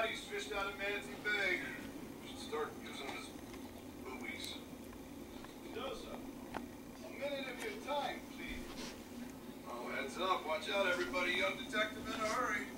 bodies fished out of Manatee Bay. Should start using them as buoys. Mendoza, a minute of your time, please. Oh, heads up. Watch out, everybody. Young detective in a hurry.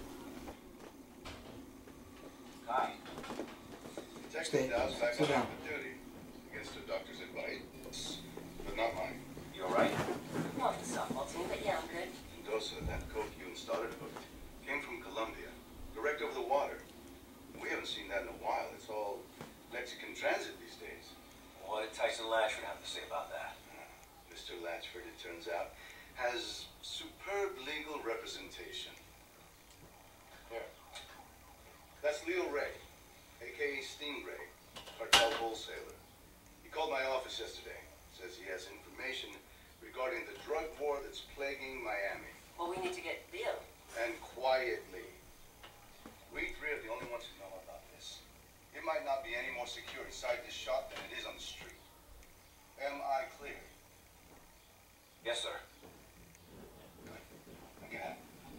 Hi. Detective Dow's back on duty. Against the doctor's advice, but not mine. You alright? I'm off the softball team, but yeah, I'm good. Mendoza, that coke you and started hooked, came from Colombia, direct over the water. We haven't seen that in a while. It's all Mexican transit these days. What did Tyson Latchford have to say about that? Mr. Latchford, it turns out, has superb legal representation. Here. That's Leo Ray, a.k.a. Stingray, cartel wholesaler. He called my office yesterday. Says he has information regarding the drug war that's plaguing Miami. Well, we need to get Leo. And quietly. We three are the only ones who know about this. It might not be any more secure inside this shop than it is on the street. Am I clear? Yes, sir. Good. Okay.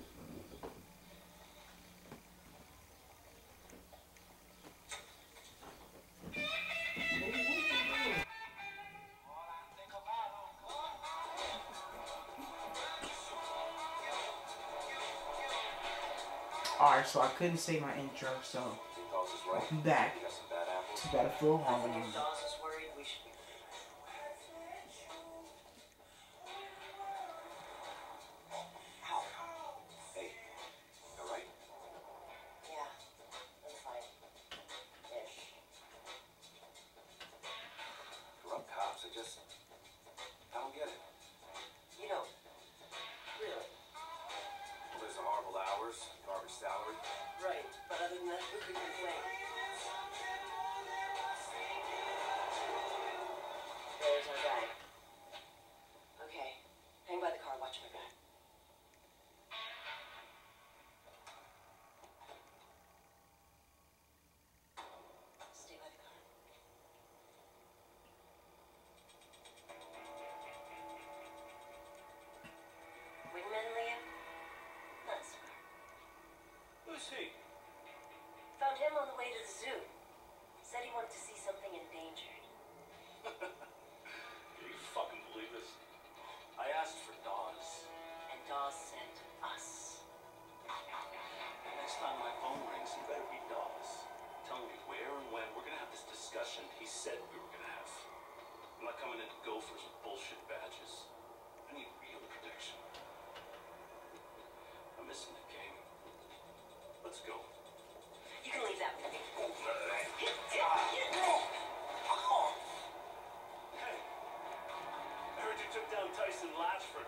Alright, so I couldn't say my intro, so welcome back to Battefield Hardline. Hey, you alright? Yeah, I'm fine. Ish. Corrupt cops, I don't get it. You don't. Really? Well, there's the horrible hours, garbage salary. Right, but other than that, who could complain? There's our guy. Okay, hang by the car, watch my back. Stay by the car. Wingman, Liam? Nice car. Who's he? Found him on the way to the zoo. Said he wanted to see something endangered. Can you fucking believe this? I asked for Dawes. And Dawes sent us. Next time my phone rings, you better be Dawes. Tell me where and when we're gonna have this discussion he said we were gonna have. I'm not coming into gophers with bullshit badges. I need real protection. I'm missing the game. Let's go. You can leave that with me. Hey, I heard you took down Tyson Latchford.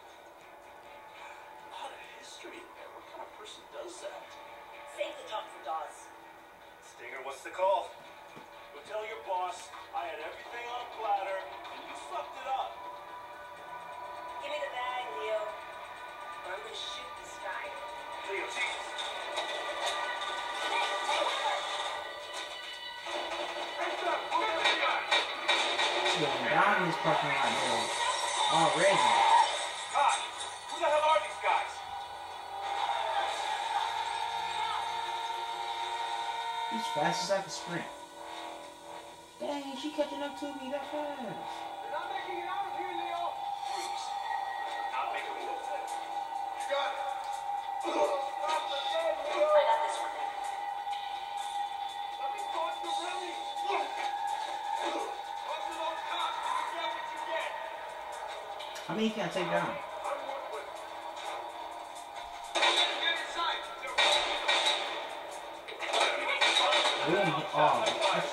A lot of history in there. What kind of person does that? Save the talk for Dawes. Stinger, what's the call? Go tell your boss I had everything on a platter and you fucked it up. Give me the bag, Leo. Or I'm gonna shoot this guy. Leo, Jesus. Going down in this parking lot here already. God, who the hell are these guys? He's fast as I can sprint. Dang, she catching up to me that fast. They're not making it out of here, Leo. Freeze. Not making a move. Got it. Stop the dead, Leo. I got this one. Let me talk to Remy. Look. Talk to those cops. You get what you get. How many can I take down? I'm one with. Get inside. Boom. Oh.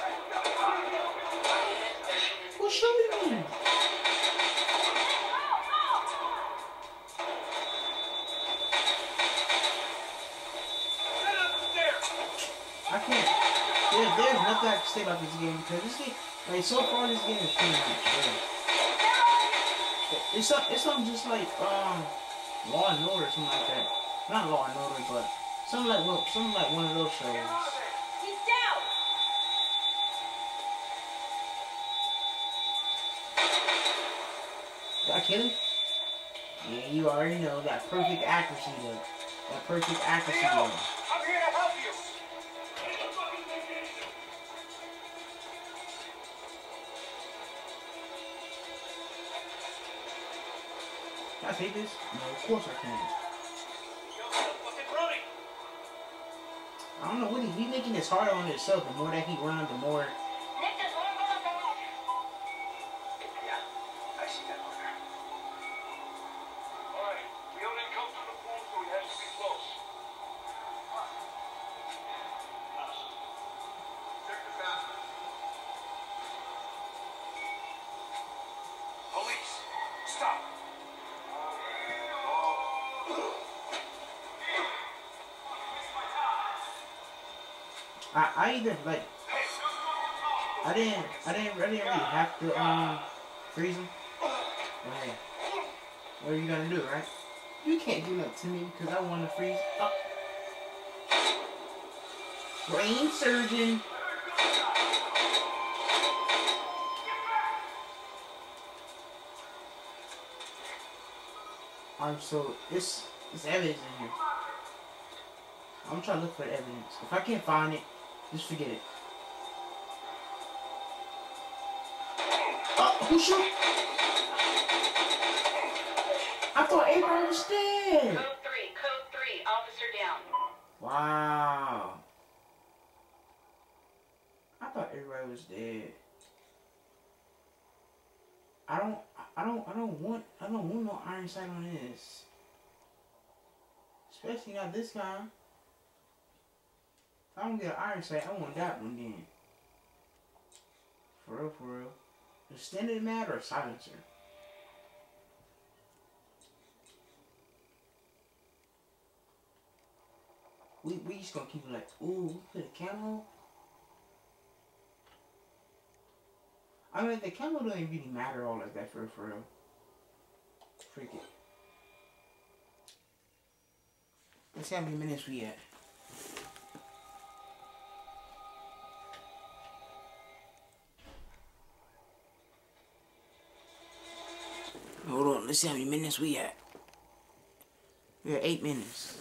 Who's shooting me? I can't. There's nothing I can say about this game because this game, like so far, this game is pretty much good. It's something just like Law and Order, something like that. Not Law and Order, but something like one of those shows. He's down. Did I kill him? Yeah, you already know that perfect accuracy though. That perfect accuracy though. I'm here to help you. I take this? No, of course I can. I don't know what he making this harder on himself. The more that he runs, the more. Nick, there's one on the back. Yeah, I see that over there. Alright, Leo didn't come through the pool, so he has to be close. Check the bathroom. Police, stop. I either like. I didn't really have to freeze him. Okay. What are you gonna do, right? You can't do nothing to me because I want to freeze. Oh. Brain surgeon. So it's evidence in here. I'm trying to look for the evidence. If I can't find it, just forget it. Who shoot? I thought everybody was dead. Code 3, officer down. Wow. I thought everybody was dead. I don't want no iron sight on this. Especially not this time. If I don't get an iron sight, I want that one then. For real. Extended mag or silencer? We just gonna keep it like, ooh, we put a camo. I mean, the camo don't even really matter all like that for real. Freak it. Let's see how many minutes we at. Hold on, let's see how many minutes we at. We're at 8 minutes.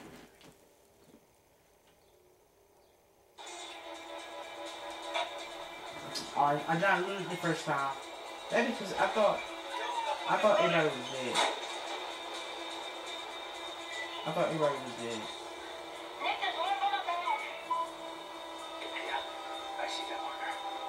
Alright, I got lose the first time. That because I thought everybody was dead. I thought everybody was dead. Nick, there's one on the back. Yeah, I see that marker.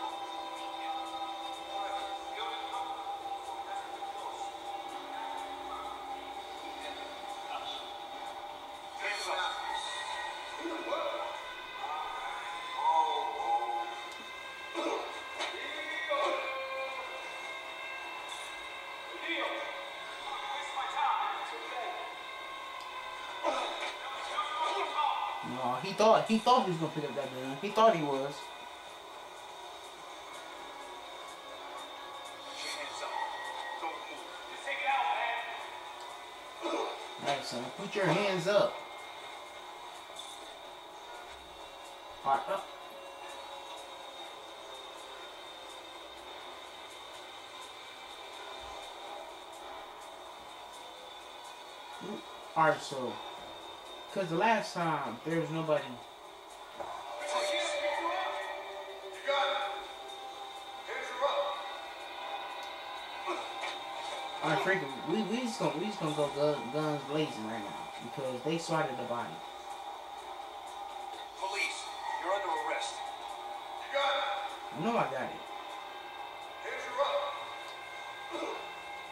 No, he thought he was gonna pick up that gun. He thought he was. Alright, son, put your hands up. Alright, up. Alright, so, because the last time there was nobody. Alright, freaking, we just gonna go guns blazing right now because they swatted the body. Police, you're under arrest. You got it. I know I got it. Hands are up.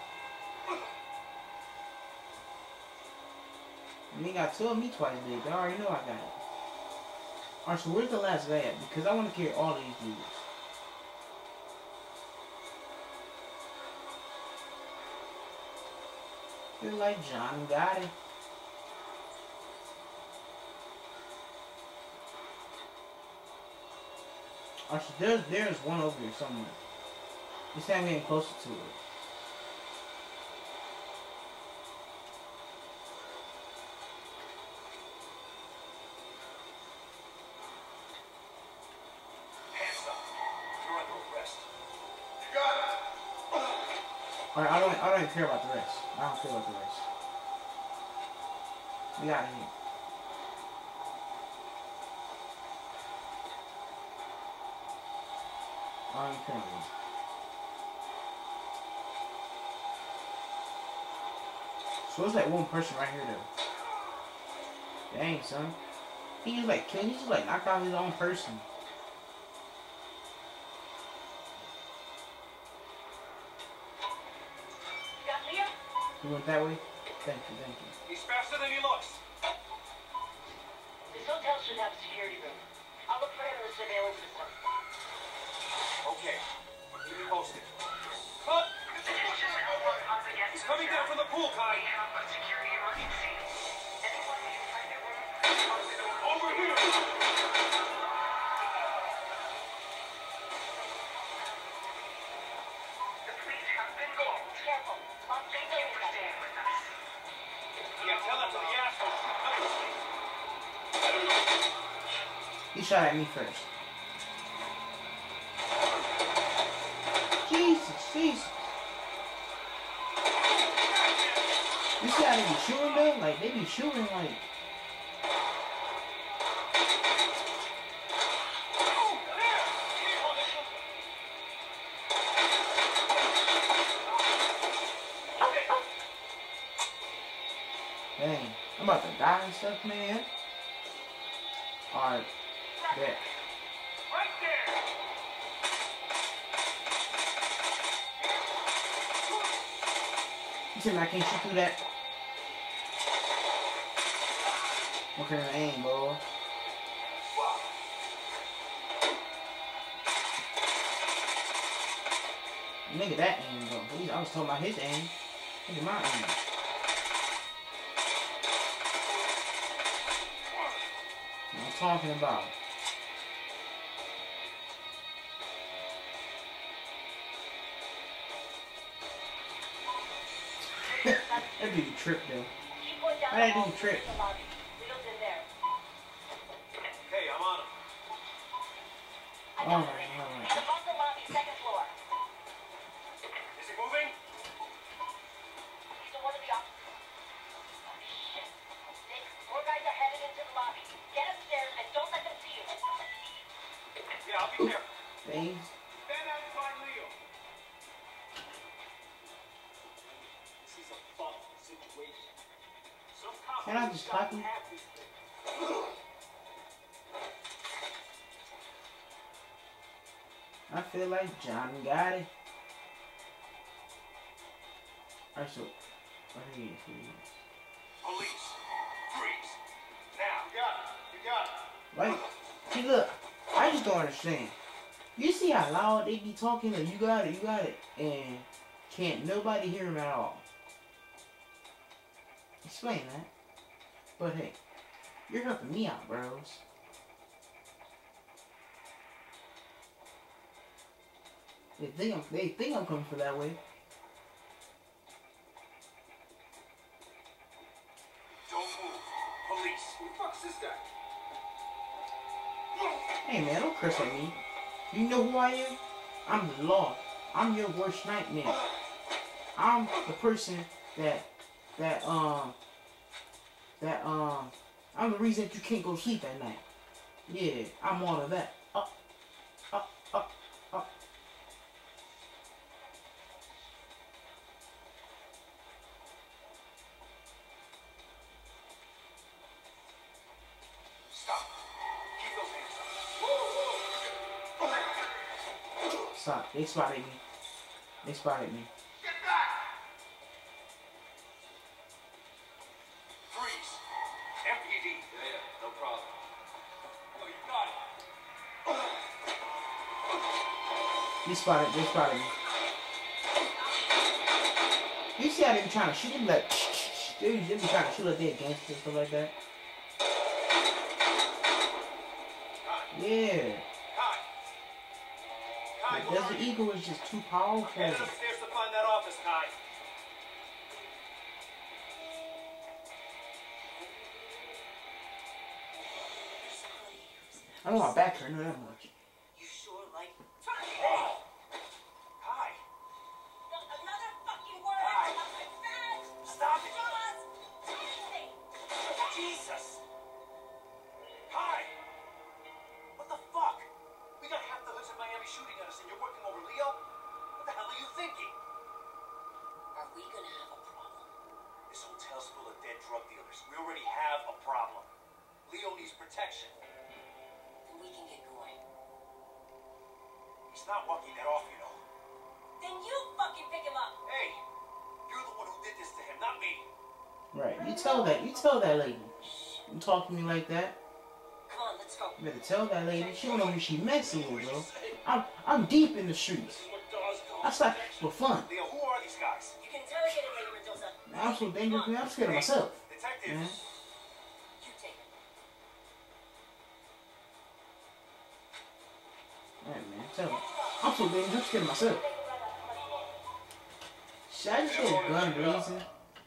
And they got two of me twice big. They already know I got it. Alright, so where's the last guy at? Because I want to carry all of these dudes. Feel like John got it. Alright, so there's one over here somewhere. This time I'm getting closer to it. Alright, I don't even care about the rest. I don't care about the rest. We got here. I don't even care about So it's like one person right here though. Dang, son. He just like killing. He just like knocked out his own person. You got Leo? He went that way. Thank you, thank you. He's faster than he looks. This hotel should have a security room. I'll look for him in the surveillance system. Okay. Keep me posted. Cut! He's coming down from the pool, Kai. We have a security emergency. Anyone in private room? Over here! The police have been called. Careful. Lock Thank you for staying with us. Yeah, tell that to the asshole. He shot at me first. Jesus, Jesus. You see how they be shooting though? Like, they be shooting like... Dang, I'm about to die and stuff, man. Alright, bet. Right there! You see me, I can't shoot through that. Okay, I aim, boy. Nigga, that aim, though. I was talking about his aim. Look at my aim. What I'm talking about. That dude tripped though. Keep going down Why the that hall dude trip? to the lobby. Leo's in there. Hey, I'm on him. I got Alright, him. alright. Above the lobby, second floor. Is he moving? He's in one of the offices. Oh, shit. Nick, more guys are headed into the lobby. Get upstairs and don't let them see you. Yeah, I'll be careful. Things. Stand out and find Leo. This is a fucked situation. Some cops Can I just copy? have this thing. I feel like Johnny got it. Alright, so what are you? Police. Freeze. Now. You got it. You got it. Like, see, look, I just don't understand. You see how loud they be talking? Like, you got it, and can't nobody hear them at all. Explain that. But hey, you're helping me out, bros. They think I'm coming for that way. Don't move. Police. Who the fuck's this guy? Hey man, don't curse at me. You know who I am? I'm the law. I'm your worst nightmare. I'm the person I'm the reason that you can't go to sleep at night. Yeah, I'm all of that. Up. Stop. Keep those hands up. Stop. They spotted me. They spotted me. Get back! Freeze. MPD. Yeah, no problem. Oh, you got it. They spotted me. You see how they be trying to shoot? They be like, dude, they be trying to shoot like they're gangsters and stuff like that. Yeah. Kai, The Desert Eagle is just too powerful. headed upstairs to find that office, Kai. I know my back hurt, I know that much. You sure like... Kai, Another fucking word! Hi. stop it. Just Jesus. Kai. What the fuck? We got half the hoods in Miami shooting at us and you're working over Leo? What the hell are you thinking? Are we gonna have a problem? This hotel full of dead drug dealers. We already have a problem. Leo needs protection. Then we can get going. He's not walking that off, you know. Then you fucking pick him up. Hey, you're the one who did this to him, not me. Right. You tell that lady. You talk to me like that. Come on, let's go. You better tell that lady. She don't know who she messing with, bro. I'm deep in the streets. That's like for fun. Leo, who are these guys? You can interrogate him later, Mendoza. I'm so dangerous, man. I'm scared of myself. Detective. Man. You take it. Alright, man. Tell me. I'm so dangerous. I'm scared of myself. Should I just go gun blazing?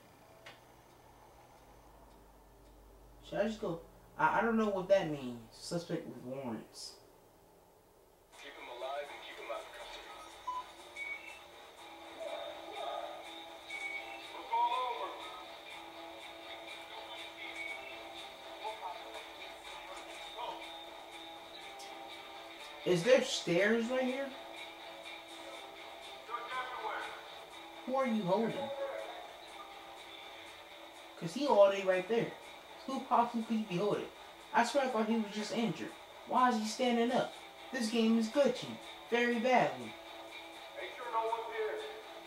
Should I just go? I don't know what that means. Suspect with warrants. Keep him alive and keep him out of custody. Look all over. Is there stairs right here? Who are you holding? Cause he all day right there. Who possibly could he be holding? I swear I thought he was just injured. Why is he standing up? This game is glitching very badly. Make sure no one's here.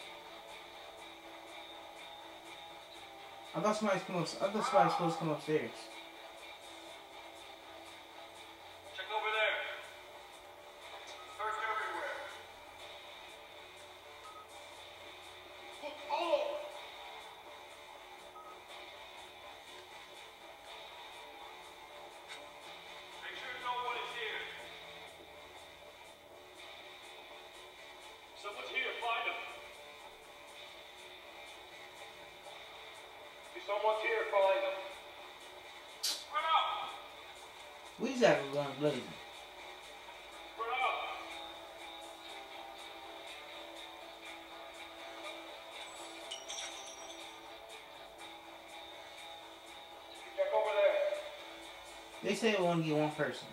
I thought somebody's supposed to come upstairs. Check over there. Search everywhere. Look all over. Make sure no one is here. Someone's here. Find them. If someone's here, find them. Spread out. We just have to run blazing. Spread out. Check over there. They say we want to get one person.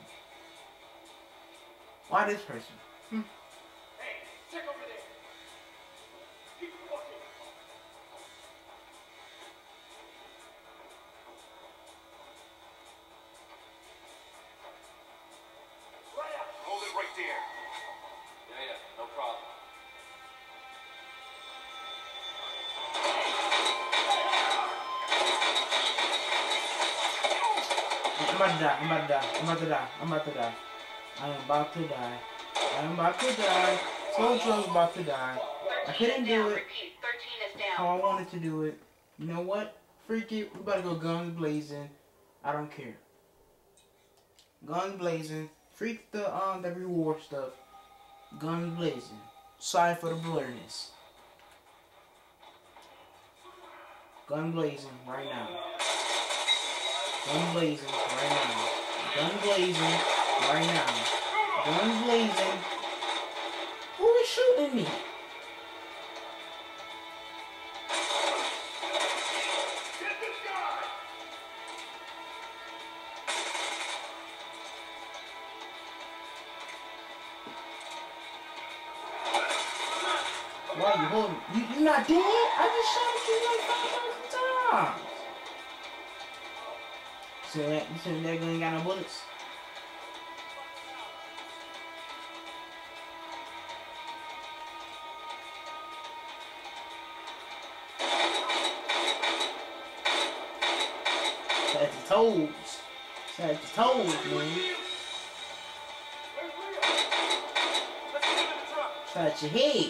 Why this person? Hey, check over there. Keep walking. Right up. Hold it right there. Yeah, no problem. I'm about to die. I'm about to die. I'm about to die. I'm about to die. I am about to die. I am about to die. Told you I was about to die. I couldn't do it Repeat, 13 is down. how I wanted to do it. You know what? Freak it. We about to go guns blazing. I don't care. Guns blazing. Freak the reward stuff. Guns blazing. Sorry for the blurriness. Gun blazing right now. Gun blazing right now. Gun blazing right now. Gun blazing. Who is shooting me? Get this guy. Why are you holding? You not dead? I just shot you like 5,000 times. You said that gun ain't got no bullets? At the toes. At the toes, man. Let's get him in the truck. At your head.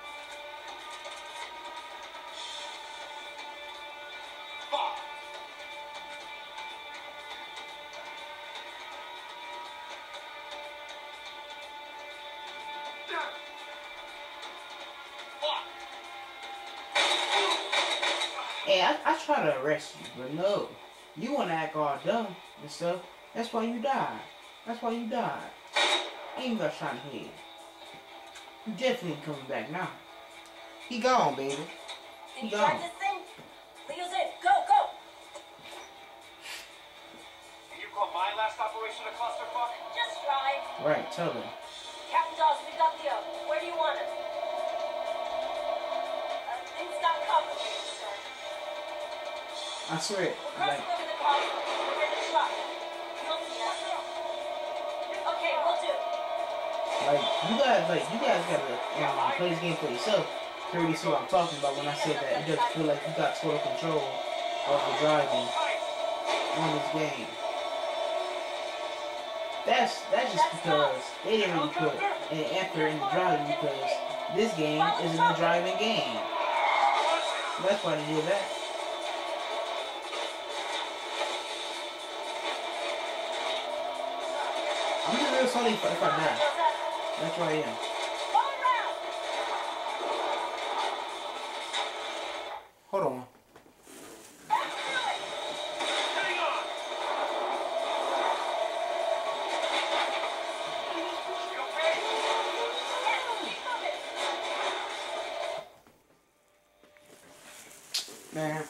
Fuck. Hey, I try to arrest you, but no. You want to act all dumb and stuff. That's why you died. That's why you died. I ain't got shot in the head. You definitely ain't coming back now. He gone, baby. Can you Go. drive this thing? Leo's in. Go, go! Can you call my last operation a clusterfuck? Just drive. Right, tell him. Captain Dawes, we got Leo. Where do you want him? Things got complicated, sir. I swear, We'll like, cross over the causeway. We're in the truck. You'll see us. Okay, we'll do. you guys gotta play this game for yourself. To really see what I'm talking about when I say that it does feel like you got total control of the driving on this game. That's just because they didn't really put an effort in the driving, because this game isn't a driving game. That's why they did that. I'm just real sorry if I die. That's why I am. Hold on. Man.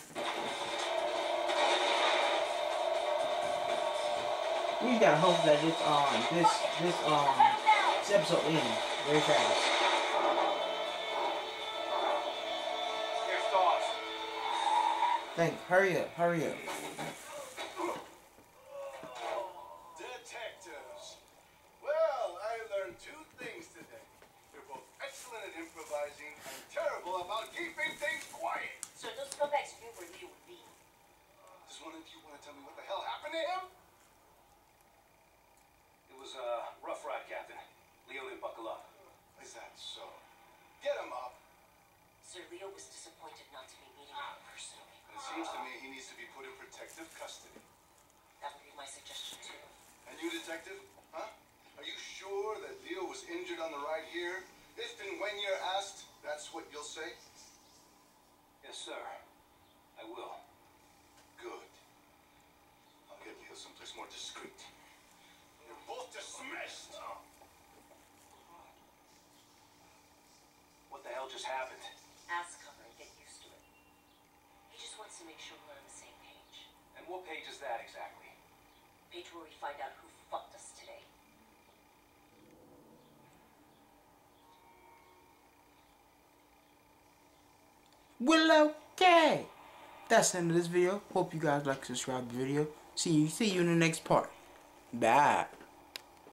We gotta hope that this episode ends very fast. Hurry up. Detectives. Well, I learned two things today. You're both excellent at improvising and terrible about keeping things quiet. Sir, those scumbags knew where Leo would be. Does one of you want to tell me what the hell happened to him? It was a rough ride, Captain. Leo didn't buckle up. Is that so? Get him up. Sir, Leo was disappointed not to be meeting you personally. It seems to me he needs to be put in protective custody. That would be my suggestion, too. And you, detective? Huh? Are you sure that Leo was injured on the ride here? If and when you're asked, that's what you'll say? Yes, sir. I will. Good. I'll get Leo someplace more discreet. You're both dismissed! What the hell just happened? Ask cover and get used to it. He just wants to make sure we're on the same page. And what page is that exactly? Page where we find out who fucked us today. Well, okay. That's the end of this video. Hope you guys like and subscribe to the video. See you in the next part. Bye.